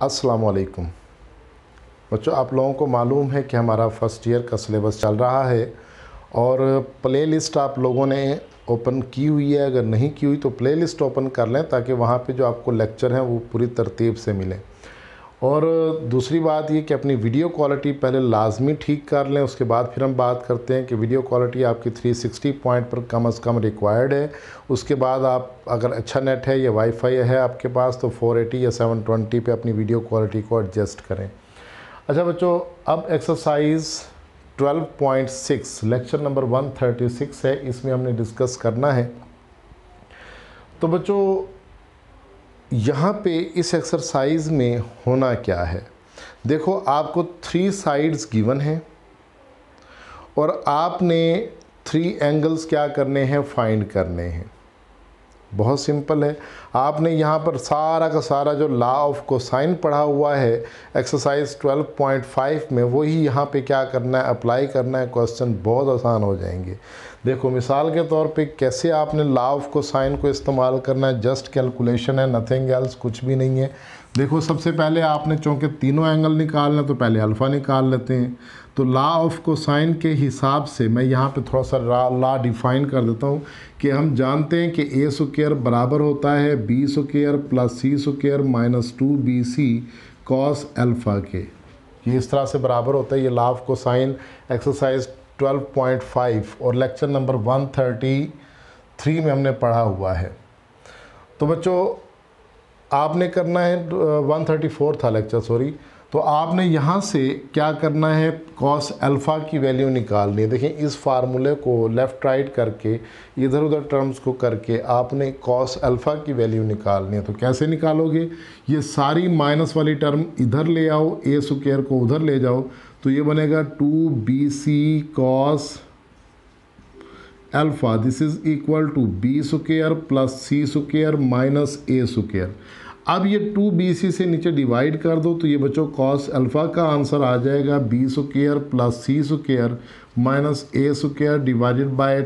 अस्सलाम वालेकुम बच्चों, आप लोगों को मालूम है कि हमारा फ़र्स्ट ईयर का सिलेबस चल रहा है और प्लेलिस्ट आप लोगों ने ओपन की हुई है। अगर नहीं की हुई तो प्लेलिस्ट ओपन कर लें ताकि वहाँ पे जो आपको लेक्चर हैं वो पूरी तरतीब से मिलें। और दूसरी बात ये कि अपनी वीडियो क्वालिटी पहले लाजमी ठीक कर लें, उसके बाद फिर हम बात करते हैं कि वीडियो क्वालिटी आपकी 360 पॉइंट पर कम से कम रिक्वायर्ड है। उसके बाद आप अगर अच्छा नेट है या वाईफाई है आपके पास तो 480 या 720 पे अपनी वीडियो क्वालिटी को एडजस्ट करें। अच्छा बच्चों, अब एक्सरसाइज 12.6 लेक्चर नंबर 136 है, इसमें हमने डिस्कस करना है। तो बच्चों यहाँ पे इस एक्सरसाइज में होना क्या है, देखो आपको 3 साइड्स गिवन हैं और आपने 3 एंगल्स क्या करने हैं, फाइंड करने हैं। बहुत सिंपल है। आपने यहाँ पर सारा का सारा जो लॉ ऑफ कोसाइन पढ़ा हुआ है एक्सरसाइज 12.5 में, वही यहाँ पे क्या करना है, अप्लाई करना है। क्वेश्चन बहुत आसान हो जाएंगे। देखो मिसाल के तौर पे कैसे आपने लॉ ऑफ कोसाइन को इस्तेमाल करना है। जस्ट कैलकुलेशन है, नथिंग एल्स, कुछ भी नहीं है। देखो सबसे पहले आपने चूँकि तीनों एंगल निकालना तो पहले अल्फ़ा निकाल लेते हैं। तो लॉ ऑफ कोसाइन के हिसाब से मैं यहाँ पे थोड़ा सा लॉ डिफ़ाइन कर देता हूँ कि हम जानते हैं कि ए स्क्वायर बराबर होता है B square plus C square minus 2bc cos alpha के। ये इस तरह से बराबर होता है। ये लॉ ऑफ कोसाइन एक्सरसाइज 12.5 और लेक्चर नंबर 133 में हमने पढ़ा हुआ है। तो बच्चों आपने करना है 134 था लेक्चर, सॉरी। तो आपने यहाँ से क्या करना है, कॉस अल्फ़ा की वैल्यू निकालनी है। देखिए इस फार्मूले को लेफ़्ट राइट करके इधर उधर टर्म्स को करके आपने कॉस अल्फ़ा की वैल्यू निकालनी है। तो कैसे निकालोगे, ये सारी माइनस वाली टर्म इधर ले आओ, ए स्क्वायर को उधर ले जाओ, तो ये बनेगा 2bc cos alpha this is equal to B square plus C square minus A square. अब ये 2bc से नीचे डिवाइड कर दो तो ये बच्चों कॉस अल्फ़ा का आंसर आ जाएगा B square plus C square minus A square divided by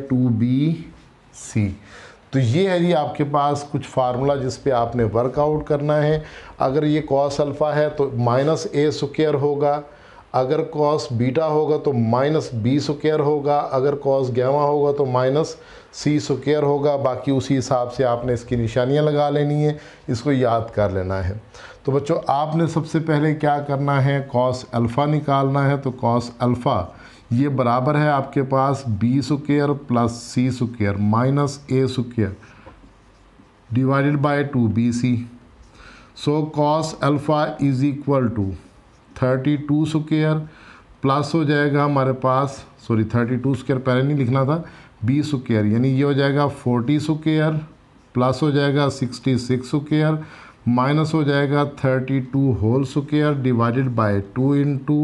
2bc। तो ये है जी आपके पास कुछ फार्मूला जिस पे आपने वर्कआउट करना है। अगर ये कॉस अल्फ़ा है तो माइनस ए स्क्वायर होगा, अगर कॉस बीटा होगा तो माइनस बी स्क्वायर होगा, अगर कॉस गैमा होगा तो माइनस सी स्क्वायर होगा। बाकी उसी हिसाब से आपने इसकी निशानियां लगा लेनी है, इसको याद कर लेना है। तो बच्चों आपने सबसे पहले क्या करना है, कॉस अल्फ़ा निकालना है। तो कॉस अल्फ़ा ये बराबर है आपके पास B square plus C square minus A square divided by 2bc। So cos alpha is equal to 32 square plus हो जाएगा हमारे पास, सॉरी 32 स्क्वायर पहले नहीं लिखना था, बी स्क्वायर यानी ये हो जाएगा 40 स्क्वायर प्लस हो जाएगा 66 स्क्वायर माइनस हो जाएगा 32 whole square divided by 2 into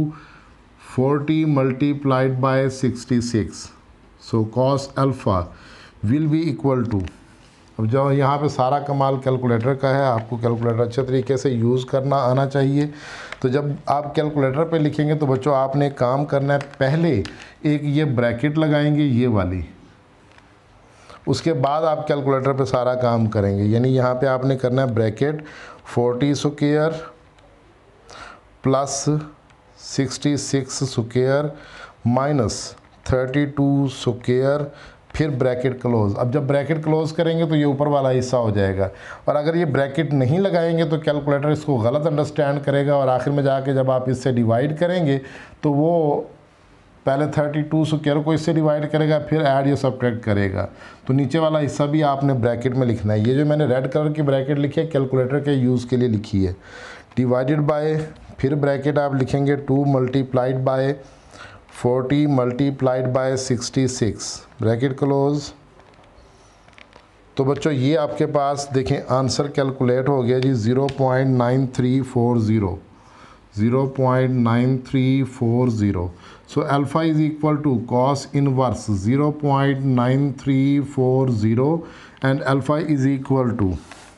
40 multiplied by 66। So cos alpha will be equal to, अब जो यहाँ पे सारा कमाल कैलकुलेटर का है, आपको कैलकुलेटर अच्छे तरीके से यूज़ करना आना चाहिए। तो जब आप कैलकुलेटर पे लिखेंगे तो बच्चों आपने काम करना है, पहले एक ये ब्रैकेट लगाएंगे ये वाली, उसके बाद आप कैलकुलेटर पे सारा काम करेंगे। यानी यहाँ पे आपने करना है bracket 40 square plus 66 square minus 32 square फिर ब्रैकेट क्लोज। अब जब ब्रैकेट क्लोज करेंगे तो ये ऊपर वाला हिस्सा हो जाएगा, और अगर ये ब्रैकेट नहीं लगाएंगे तो कैलकुलेटर इसको गलत अंडरस्टैंड करेगा और आखिर में जाके जब आप इससे डिवाइड करेंगे तो वो पहले 32 स्क्वायर को इससे डिवाइड करेगा, फिर ऐड या सब्ट्रैक्ट करेगा। तो नीचे वाला हिस्सा भी आपने ब्रैकेट में लिखना है। ये जो मैंने रेड कलर की ब्रैकेट लिखी है कैलकुलेटर के यूज़ के लिए लिखी है, डिवाइडेड बाय फिर ब्रैकेट आप लिखेंगे 2 multiplied by 40 multiplied by 66 bracket close. तो बच्चों ये आपके पास देखें आंसर कैलकुलेट हो गया जी 0.9340 0.9340। So alpha is equal to cos inverse 0.9340 and alpha is equal to,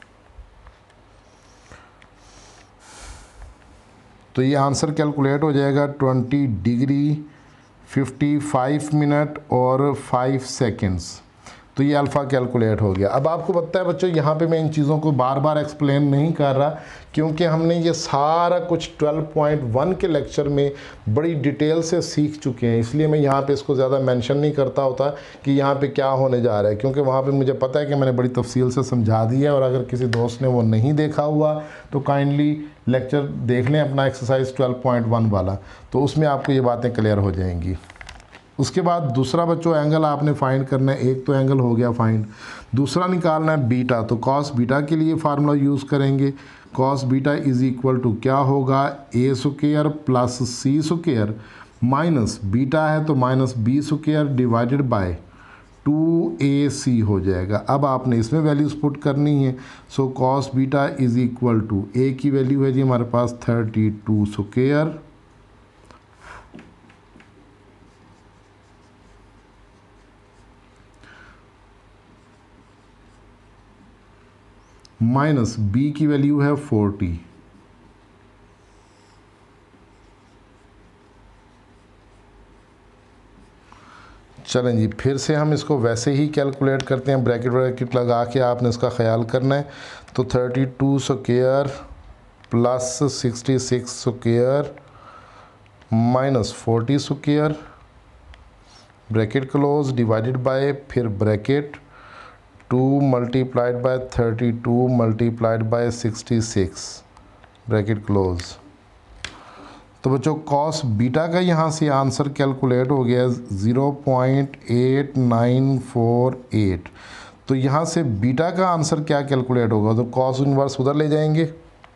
तो ये आंसर कैलकुलेट हो जाएगा 20 डिग्री 55 मिनट और 5 सेकेंड्स। तो ये अल्फ़ा कैलकुलेट हो गया। अब आपको पता है बच्चों, यहाँ पे मैं इन चीज़ों को बार बार एक्सप्लेन नहीं कर रहा, क्योंकि हमने ये सारा कुछ 12.1 के लेक्चर में बड़ी डिटेल से सीख चुके हैं, इसलिए मैं यहाँ पे इसको ज़्यादा मेंशन नहीं करता होता कि यहाँ पे क्या होने जा रहा है, क्योंकि वहाँ पे मुझे पता है कि मैंने बड़ी तफसील से समझा दी है। और अगर किसी दोस्त ने वो नहीं देखा हुआ तो काइंडली लेक्चर देख लें अपना एक्सरसाइज 12.1 वाला, तो उसमें आपको ये बातें क्लियर हो जाएंगी। उसके बाद दूसरा बच्चों एंगल आपने फाइंड करना है। एक तो एंगल हो गया फाइंड, दूसरा निकालना है बीटा। तो कॉस बीटा के लिए फार्मूला यूज़ करेंगे। Cos beta is equal to क्या होगा, A square plus C square minus beta है तो minus B square divided by 2ac हो जाएगा। अब आपने इसमें वैल्यूज़ पुट करनी है। So cos beta is equal to A की वैल्यू है जी हमारे पास 32 स्क्वायर माइनस बी की वैल्यू है 40। चलें जी, फिर से हम इसको वैसे ही कैलकुलेट करते हैं, ब्रैकेट ब्रैकेट लगा के आपने इसका ख्याल करना है। तो 32 square plus 66 square minus 40 square bracket close divided by फिर bracket 2 multiplied by 32 multiplied by 66 bracket close. तो बच्चों कॉस बीटा का यहाँ से आंसर कैलकुलेट हो गया 0.8948। तो यहाँ से बीटा का आंसर क्या कैलकुलेट होगा, तो कॉस इनवर्स उधर ले जाएंगे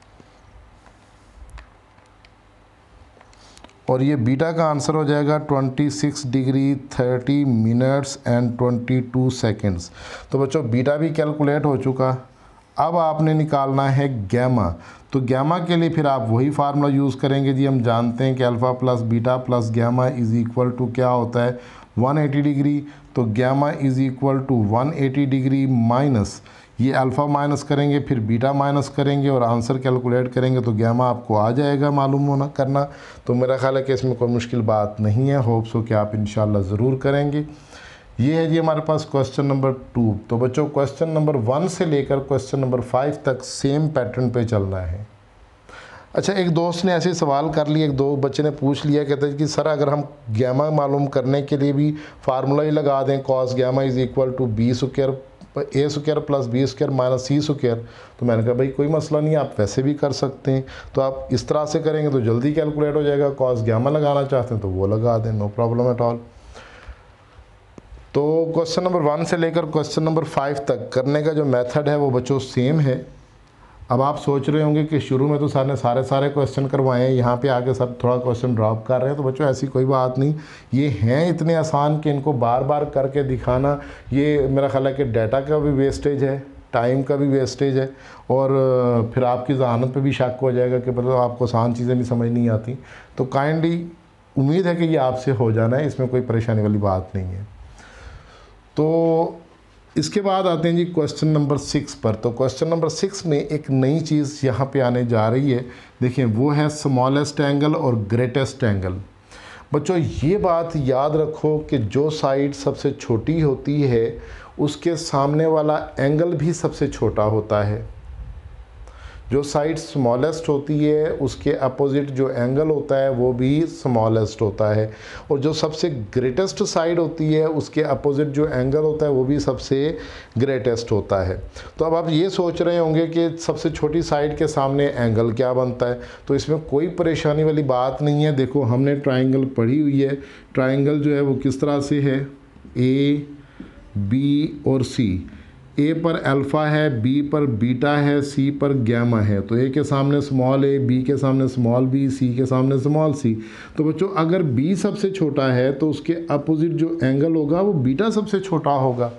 और ये बीटा का आंसर हो जाएगा 26 डिग्री 30 मिनट्स एंड 22 सेकेंड्स। तो बच्चों बीटा भी कैलकुलेट हो चुका। अब आपने निकालना है गैमा। तो गैमा के लिए फिर आप वही फार्मूला यूज़ करेंगे जी। हम जानते हैं कि alpha plus beta plus gamma is equal to क्या होता है 180 डिग्री। तो gamma is equal to 180 degree minus ये अल्फ़ा माइनस करेंगे फिर बीटा माइनस करेंगे और आंसर कैलकुलेट करेंगे तो गैमा आपको आ जाएगा मालूम होना करना। तो मेरा ख्याल है कि इसमें कोई मुश्किल बात नहीं है। होप्स हो कि आप इंशाल्लाह ज़रूर करेंगे। ये है जी हमारे पास क्वेश्चन नंबर 2। तो बच्चों क्वेश्चन नंबर 1 से लेकर क्वेश्चन नंबर 5 तक सेम पैटर्न पे चलना है। अच्छा, एक दोस्त ने ऐसे सवाल कर लिया, एक दो बच्चे ने पूछ लिया, कहते हैं कि सर अगर हम गैमा मालूम करने के लिए भी फार्मूला ही लगा दें, cos gamma is equal to B square A square plus B square minus C square. तो मैंने कहा भाई कोई मसला नहीं, आप वैसे भी कर सकते हैं। तो आप इस तरह से करेंगे तो जल्दी कैलकुलेट हो जाएगा। कॉस गैमा लगाना चाहते हैं तो वो लगा दें, नो प्रॉब्लम एट ऑल। तो क्वेश्चन नंबर 1 से लेकर क्वेश्चन नंबर 5 तक करने का जो मेथड है वो बच्चों सेम है। अब आप सोच रहे होंगे कि शुरू में तो सर ने सारे क्वेश्चन करवाए हैं, यहाँ पे आके सब थोड़ा क्वेश्चन ड्रॉप कर रहे हैं। तो बच्चों ऐसी कोई बात नहीं, ये हैं इतने आसान कि इनको बार बार करके दिखाना ये मेरा ख्याल है कि डाटा का भी वेस्टेज है, टाइम का भी वेस्टेज है और फिर आपकी ज़हानत पे भी शक हो जाएगा कि मतलब आपको आसान चीज़ें भी समझ नहीं आती। तो काइंडली उम्मीद है कि ये आपसे हो जाना है, इसमें कोई परेशानी वाली बात नहीं है। तो इसके बाद आते हैं जी क्वेश्चन नंबर 6 पर। तो क्वेश्चन नंबर 6 में एक नई चीज़ यहाँ पे आने जा रही है, देखिए वो है स्मॉलेस्ट एंगल और ग्रेटेस्ट एंगल। बच्चों ये बात याद रखो कि जो साइड सबसे छोटी होती है उसके सामने वाला एंगल भी सबसे छोटा होता है। जो साइड स्मॉलेस्ट होती है उसके अपोजिट जो एंगल होता है वो भी स्मॉलेस्ट होता है, और जो सबसे ग्रेटेस्ट साइड होती है उसके अपोजिट जो एंगल होता है वो भी सबसे ग्रेटेस्ट होता है। तो अब आप ये सोच रहे होंगे कि सबसे छोटी साइड के सामने एंगल क्या बनता है, तो इसमें कोई परेशानी वाली बात नहीं है। देखो हमने ट्राइंगल पढ़ी हुई है, ट्राइंगल जो है वो किस तरह से है, ए बी और सी। ए पर अल्फ़ा है, बी पर बीटा है, सी पर गैमा है। तो ए के सामने स्मॉल ए, बी के सामने स्मॉल बी, सी के सामने स्मॉल सी। तो बच्चों अगर बी सबसे छोटा है तो उसके अपोजिट जो एंगल होगा वो बीटा सबसे छोटा होगा।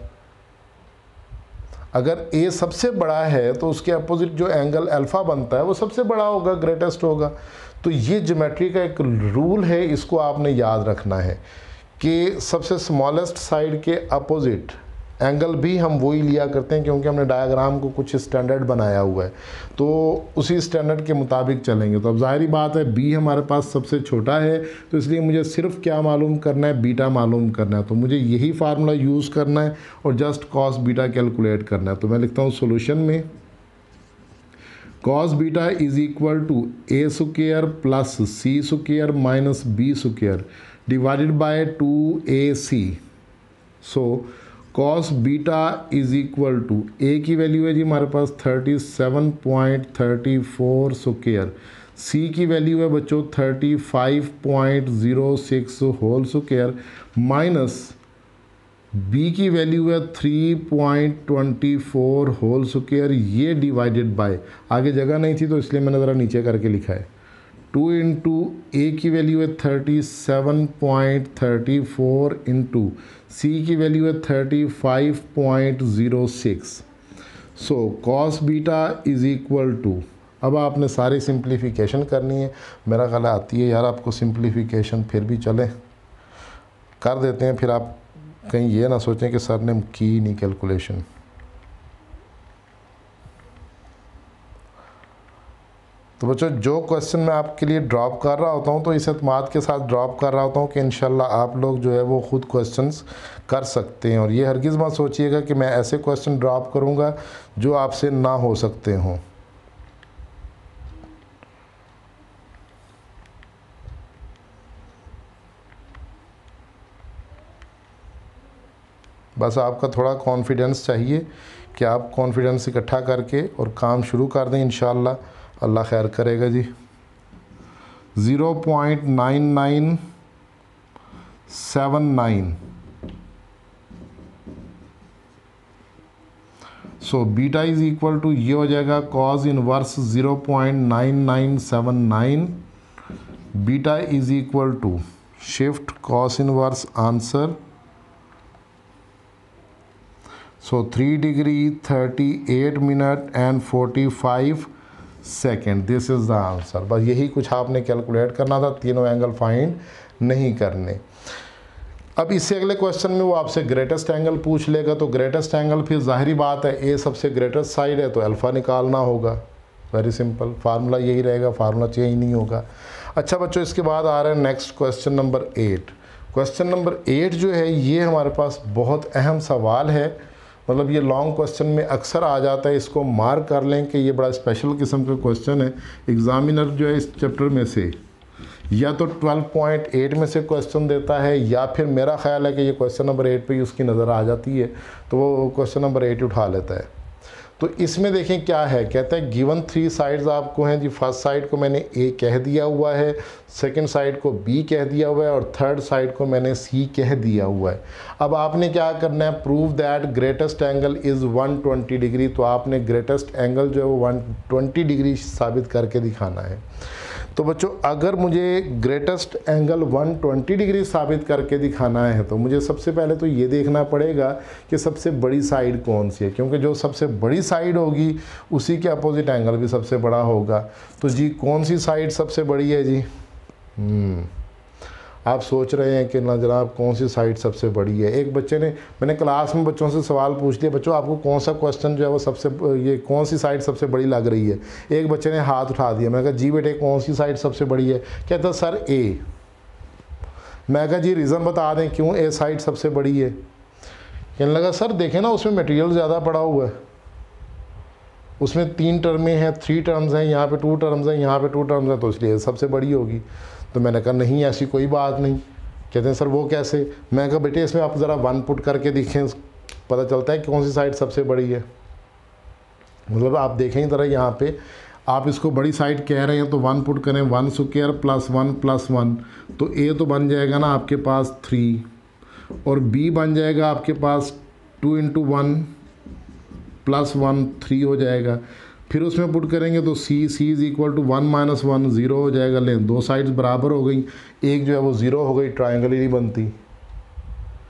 अगर ए सबसे बड़ा है तो उसके अपोजिट जो एंगल अल्फ़ा बनता है वो सबसे बड़ा होगा, ग्रेटेस्ट होगा। तो ये ज्योमेट्री का एक रूल है, इसको आपने याद रखना है कि सबसे स्मॉलेस्ट साइड के अपोजिट एंगल भी हम वही लिया करते हैं क्योंकि हमने डायग्राम को कुछ स्टैंडर्ड बनाया हुआ है, तो उसी स्टैंडर्ड के मुताबिक चलेंगे। तो अब ज़ाहिरी बात है बी हमारे पास सबसे छोटा है, तो इसलिए मुझे सिर्फ क्या मालूम करना है, बीटा मालूम करना है। तो मुझे यही फार्मूला यूज़ करना है और जस्ट कॉस बीटा कैलकुलेट करना है। तो मैं लिखता हूँ सोल्यूशन में cos beta is equal to A square plus C square minus B square divided by 2ac। So cos beta is equal to A की वैल्यू है जी हमारे पास 37.34 स्क्वायर, सी की वैल्यू है बच्चों 35.06 होल स्क्वायर माइनस बी की value है 3.24 whole square, ये डिवाइडेड बाय, आगे जगह नहीं थी तो इसलिए मैंने ज़रा नीचे करके लिखा है, 2 इंटू ए की वैल्यू है 37.34 इंटू सी की वैल्यू है 35.06। So cos beta is equal to, अब आपने सारी सिंप्लीफिकेशन करनी है, मेरा ख्याल आती है यार आपको सिंप्लीफिकेशन, फिर भी चले कर देते हैं, फिर आप कहीं ये ना सोचें कि सर ने की नहीं कैलकुलेशन। तो बच्चों जो क्वेश्चन मैं आपके लिए ड्रॉप कर रहा होता हूँ तो इस एतमाद के साथ ड्रॉप कर रहा होता हूँ कि इंशाल्लाह आप लोग जो है वो ख़ुद क्वेश्चंस कर सकते हैं, और ये हरगिज़ मत सोचिएगा कि मैं ऐसे क्वेश्चन ड्रॉप करूँगा जो आपसे ना हो सकते हों। बस आपका थोड़ा कॉन्फिडेंस चाहिए कि आप कॉन्फिडेंस इकट्ठा करके और काम शुरू कर दें, इंशाल्लाह अल्लाह खैर करेगा जी। 0.9979। So beta is equal to ये हो जाएगा cos inverse 0.9979, beta is equal to shift cos inverse answer, so 3 degree 38 minute and 45 second, this is the answer. बस यही कुछ आपने कैलकुलेट करना था, तीनों एंगल फाइंड नहीं करने। अब इससे अगले क्वेश्चन में वो आपसे ग्रेटेस्ट एंगल पूछ लेगा, तो ग्रेटेस्ट एंगल फिर जाहिरी बात है ए सबसे ग्रेटेस्ट साइड है तो अल्फ़ा निकालना होगा, वेरी सिंपल, फार्मूला यही रहेगा, फार्मूला चेंज नहीं होगा। अच्छा बच्चों इसके बाद आ रहा है next question number 8। Question number 8 जो है ये हमारे पास बहुत अहम सवाल है, मतलब ये लॉन्ग क्वेश्चन में अक्सर आ जाता है, इसको मार्क कर लें कि ये बड़ा स्पेशल किस्म का क्वेश्चन है। एग्ज़ामिनर जो है इस चैप्टर में से या तो 12.8 में से क्वेश्चन देता है, या फिर मेरा ख्याल है कि ये क्वेश्चन नंबर 8 पे ही उसकी नज़र आ जाती है तो वो क्वेश्चन नंबर 8 उठा लेता है। तो इसमें देखें क्या है, कहता है गिवन 3 साइड्स आपको हैं जी, फर्स्ट साइड को मैंने ए कह दिया हुआ है, सेकंड साइड को बी कह दिया हुआ है, और थर्ड साइड को मैंने सी कह दिया हुआ है। अब आपने क्या करना है, prove that greatest angle is 120 degree, तो आपने ग्रेटेस्ट एंगल जो है वो 120 डिग्री साबित करके दिखाना है। तो बच्चों अगर मुझे ग्रेटेस्ट एंगल 120 डिग्री साबित करके दिखाना है तो मुझे सबसे पहले तो ये देखना पड़ेगा कि सबसे बड़ी साइड कौन सी है, क्योंकि जो सबसे बड़ी साइड होगी उसी के अपोजिट एंगल भी सबसे बड़ा होगा। तो जी कौन सी साइड सबसे बड़ी है जी? आप सोच रहे हैं कि ना जनाब कौन सी साइड सबसे बड़ी है। एक बच्चे ने, मैंने क्लास में बच्चों से सवाल पूछ लिया, बच्चों आपको कौन सा क्वेश्चन जो है वो सबसे, ये कौन सी साइड सबसे बड़ी लग रही है? एक बच्चे ने हाथ उठा दिया, मैं कहा जी बेटे कौन सी साइड सबसे बड़ी है? कहता सर ए। मैं कहा जी रीज़न बता दें क्यों ए साइड सबसे बड़ी है? कहने लगा सर देखें ना उसमें मटेरियल ज़्यादा पड़ा हुआ है, उसमें 3 टर्में हैं, 3 टर्म्स हैं, यहाँ पे 2 टर्म्स हैं, यहाँ पे 2 टर्म्स हैं, तो इसलिए सबसे बड़ी होगी। तो मैंने कहा नहीं ऐसी कोई बात नहीं। कहते हैं सर वो कैसे? मैं कहा बेटे इसमें आप ज़रा 1 पुट करके देखें, पता चलता है कौन सी साइड सबसे बड़ी है। मतलब आप देखें ज़रा यहाँ पे, आप इसको बड़ी साइड कह रहे हैं तो 1 पुट करें, 1 स्क्वायर प्लस 1 प्लस 1, तो ए तो बन जाएगा ना आपके पास 3, और बी बन जाएगा आपके पास 2 इंटू 1 प्लस 1 3 हो जाएगा। फिर उसमें पुट करेंगे तो C is equal to 1 minus 1 0 हो जाएगा। लें 2 साइड्स बराबर हो गई, एक जो है वो 0 हो गई, ट्रायंगल ही नहीं बनती।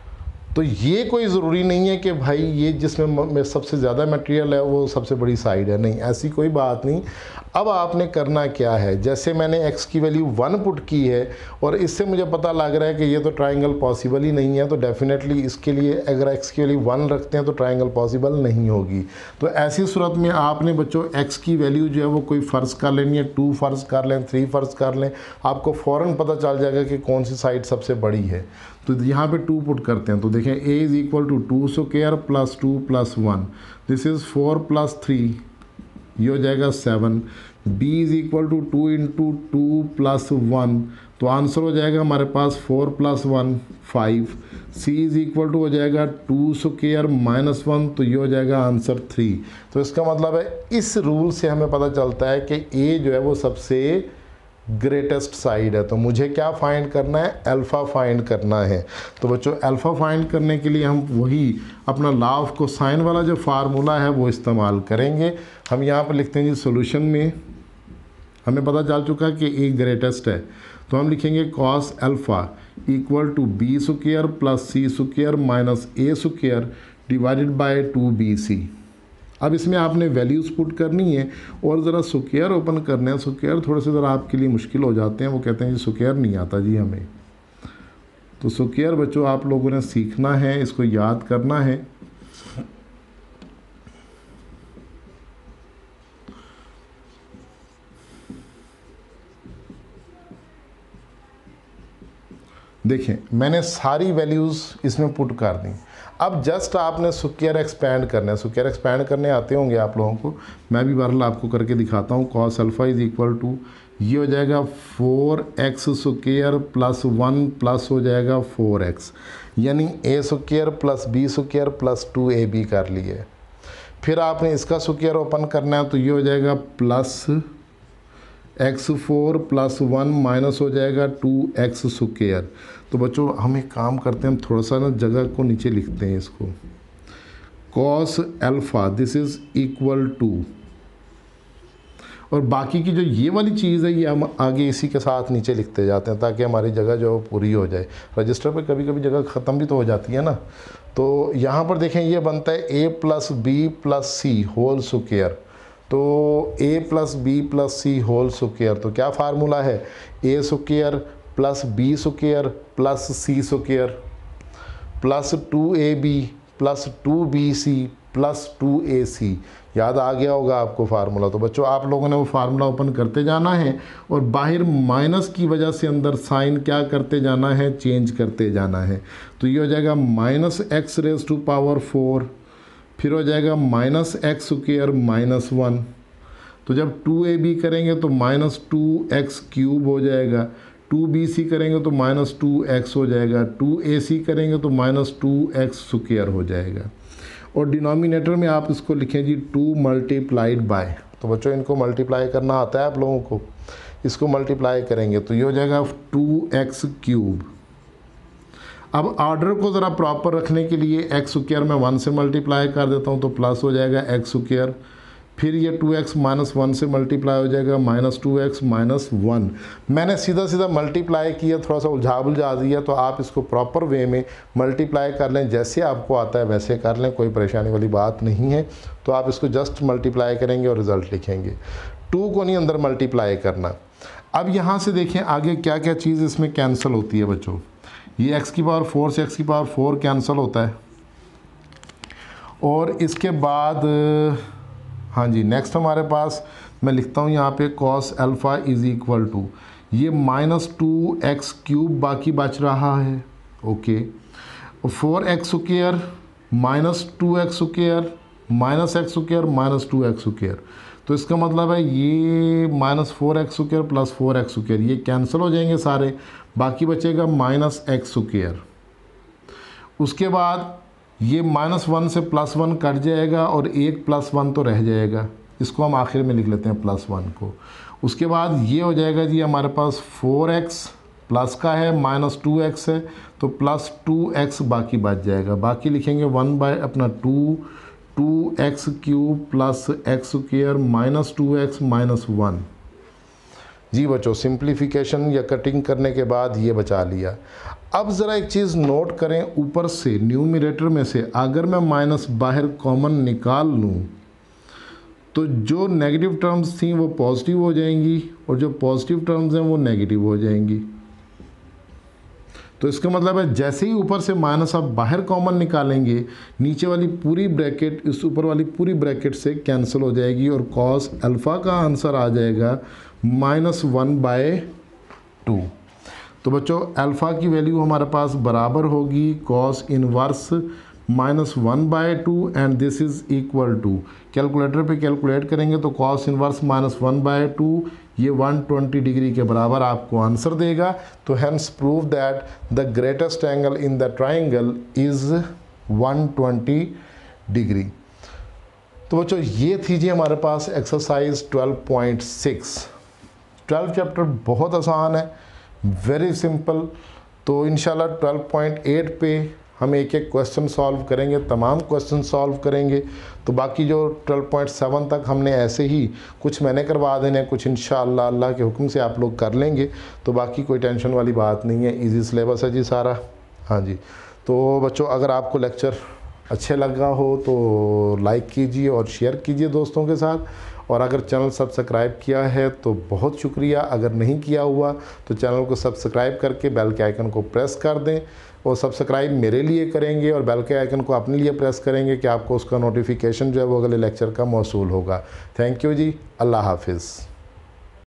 तो ये कोई ज़रूरी नहीं है कि भाई ये जिसमें सबसे ज़्यादा मटेरियल है वो सबसे बड़ी साइड है, नहीं, ऐसी कोई बात नहीं। अब आपने करना क्या है, जैसे मैंने x की वैल्यू 1 पुट की है और इससे मुझे पता लग रहा है कि ये तो ट्रायंगल पॉसिबल ही नहीं है, तो डेफिनेटली इसके लिए अगर x की वैल्यू 1 रखते हैं तो ट्रायंगल पॉसिबल नहीं होगी। तो ऐसी सूरत में आपने बच्चों x की वैल्यू जो है वो कोई फ़र्ज़ कर लेनी है, 2 फ़र्ज़ कर लें, 3 फ़र्ज़ कर लें, आपको फ़ौरन पता चल जाएगा कि कौन सी साइड सबसे बड़ी है। तो यहाँ पे 2 पुट करते हैं, तो देखें a is equal to 2 square plus 2 plus 1, this is 4 plus 3, ये हो जाएगा 7। b is equal to 2 into 2 plus 1, तो आंसर हो जाएगा हमारे पास 4 plus 1 5। c is equal to हो जाएगा 2 स्क्वायर माइनस 1, तो ये हो जाएगा आंसर 3। तो इसका मतलब है इस रूल से हमें पता चलता है कि a जो है वो सबसे ग्रेटेस्ट साइड है। तो मुझे क्या फाइंड करना है, अल्फ़ा फाइंड करना है। तो बच्चों अल्फ़ा फाइंड करने के लिए हम वही अपना लॉ ऑफ कोसाइन वाला जो फार्मूला है वो इस्तेमाल करेंगे। हम यहाँ पर लिखते हैं जी सोल्यूशन में हमें पता चल चुका कि ए ग्रेटेस्ट है, तो हम लिखेंगे cos alpha equal to B square plus C square minus A square divided by 2bc। अब इसमें आपने वैल्यूज़ पुट करनी है और ज़रा स्क्वायर ओपन करने हैं। स्क्वायर थोड़े से ज़रा आपके लिए मुश्किल हो जाते हैं, वो कहते हैं जी स्क्वायर नहीं आता जी हमें। तो स्क्वायर बच्चों आप लोगों ने सीखना है, इसको याद करना है। देखें मैंने सारी वैल्यूज़ इसमें पुट कर दी। अब जस्ट आपने स्क्वायर एक्सपैंड करना है। स्क्वायर एक्सपैंड करने आते होंगे आप लोगों को, मैं भी बहरहाल आपको करके दिखाता हूँ। Cos alpha is equal to ये हो जाएगा 4x स्क्वायर प्लस 1 प्लस हो जाएगा 4x, यानी a square plus b square plus 2ab कर लिए। फिर आपने इसका स्क्वायर ओपन करना है, तो ये हो जाएगा प्लस x4 प्लस 1 माइनस हो जाएगा 2x स्क्वायर। तो बच्चों हम एक काम करते हैं, हम थोड़ा सा ना जगह को नीचे लिखते हैं इसको। Cos alpha this is equal to, और बाकी की जो ये वाली चीज़ है ये हम आगे इसी के साथ नीचे लिखते जाते हैं ताकि हमारी जगह जो पूरी हो जाए। रजिस्टर पे कभी कभी जगह ख़त्म भी तो हो जाती है ना। तो यहाँ पर देखें ये बनता है a plus B plus C whole square. तो a plus B plus C whole square, तो क्या फार्मूला है, a square plus b square plus c square plus 2ab plus 2bc plus 2ac। याद आ गया होगा आपको फार्मूला। तो बच्चों आप लोगों ने वो फार्मूला ओपन करते जाना है और बाहर माइनस की वजह से अंदर साइन क्या करते जाना है, चेंज करते जाना है। तो ये हो जाएगा minus X raise to power 4, फिर हो जाएगा माइनस एक्स स्क्वायर माइनस 1। तो जब 2ab करेंगे तो माइनस 2x क्यूब हो जाएगा, 2bc करेंगे तो माइनस 2x हो जाएगा, 2ac करेंगे तो माइनस 2x स्क्वायर हो जाएगा। और डिनोमिनेटर में आप इसको लिखें जी 2 मल्टीप्लाइड बाय। तो बच्चों इनको मल्टीप्लाई करना आता है आप लोगों को, इसको मल्टीप्लाई करेंगे तो ये हो जाएगा 2x क्यूब। अब ऑर्डर को ज़रा प्रॉपर रखने के लिए x स्क्वायर में 1 से मल्टीप्लाई कर देता हूँ, तो प्लस हो जाएगा x स्क्वायर, फिर ये 2x माइनस 1 से मल्टीप्लाई हो जाएगा माइनस 2x माइनस 1। मैंने सीधा सीधा मल्टीप्लाई किया, थोड़ा सा उलझा दिया, तो आप इसको प्रॉपर वे में मल्टीप्लाई कर लें, जैसे आपको आता है वैसे कर लें, कोई परेशानी वाली बात नहीं है। तो आप इसको जस्ट मल्टीप्लाई करेंगे और रिज़ल्ट लिखेंगे, 2 को नहीं अंदर मल्टीप्लाई करना। अब यहाँ से देखें आगे क्या क्या चीज़ इसमें कैंसिल होती है बच्चों। ये x की पावर 4 से x की पावर 4 कैंसिल होता है, और इसके बाद हाँ जी नेक्स्ट हमारे पास मैं लिखता हूँ यहाँ पे cos alpha is equal to ये माइनस 2x क्यूब बाकी बच रहा है, okay, 4x square minus 2x square minus x square minus 2x square. तो इसका मतलब है ये minus 4x square plus 4x square ये कैंसिल हो जाएंगे सारे, बाकी बचेगा माइनस x स्क्वायर। उसके बाद ये माइनस 1 से प्लस 1 कट जाएगा और एक प्लस 1 तो रह जाएगा, इसको हम आखिर में लिख लेते हैं प्लस 1 को। उसके बाद ये हो जाएगा जी हमारे पास 4x प्लस का है माइनस 2x है, तो प्लस 2x बाकी बच जाएगा, बाकी लिखेंगे 1 बाय अपना 2x cube plus x square minus 2x minus 1। जी बच्चों सिंप्लीफिकेशन या कटिंग करने के बाद ये बचा लिया। अब ज़रा एक चीज़ नोट करें, ऊपर से न्यूमरेटर में से अगर मैं माइनस बाहर कॉमन निकाल लूँ तो जो नेगेटिव टर्म्स थी वो पॉजिटिव हो जाएंगी और जो पॉजिटिव टर्म्स हैं वो नेगेटिव हो जाएंगी। तो इसका मतलब है जैसे ही ऊपर से माइनस आप बाहर कॉमन निकालेंगे, नीचे वाली पूरी ब्रैकेट इस ऊपर वाली पूरी ब्रैकेट से कैंसिल हो जाएगी और कॉस अल्फ़ा का आंसर आ जाएगा -1/2। तो बच्चों अल्फ़ा की वैल्यू हमारे पास बराबर होगी cos inverse -1/2 and this is equal to, calculator पे कैलकुलेट करेंगे तो कॉस इनवर्स -1/2 ये 120 डिग्री के बराबर आपको आंसर देगा। तो hence prove that the greatest angle in the triangle is 120 degree. तो बच्चों ये थी जी हमारे पास एक्सरसाइज 12.6। 12 चैप्टर बहुत आसान है, वेरी सिंपल। तो इंशाल्लाह 12.8 पे हम एक एक क्वेश्चन सॉल्व करेंगे, तमाम क्वेश्चन सॉल्व करेंगे। तो बाकी जो 12.7 तक हमने ऐसे ही कुछ मैंने करवा देने, कुछ इंशाअल्लाह अल्लाह के हुक्म से आप लोग कर लेंगे। तो बाकी कोई टेंशन वाली बात नहीं है, इजी सिलेबस है जी सारा। हाँ जी, तो बच्चों अगर आपको लेक्चर अच्छे लगा हो तो लाइक कीजिए और शेयर कीजिए दोस्तों के साथ, और अगर चैनल सब्सक्राइब किया है तो बहुत शुक्रिया, अगर नहीं किया हुआ तो चैनल को सब्सक्राइब करके बेल के आइकन को प्रेस कर दें। और सब्सक्राइब मेरे लिए करेंगे और बेल के आइकन को अपने लिए प्रेस करेंगे कि आपको उसका नोटिफिकेशन जो है वो अगले लेक्चर का मौसूल होगा। थैंक यू जी, अल्लाह हाफिज़।